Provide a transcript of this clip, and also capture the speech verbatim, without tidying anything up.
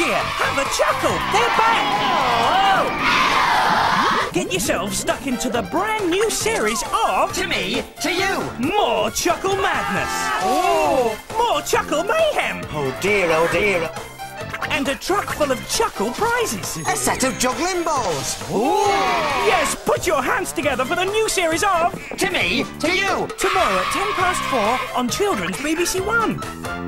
dear, have a chuckle. They're back. Oh. Get yourself stuck into the brand new series of... To me, to you. More Chuckle Madness. Oh. More Chuckle Mayhem. Oh dear, oh dear. And a truck full of Chuckle prizes. A set of juggling balls. Ooh. Yes, put your hands together for the new series of... To me, to you. Tomorrow at ten past four on Children's B B C One.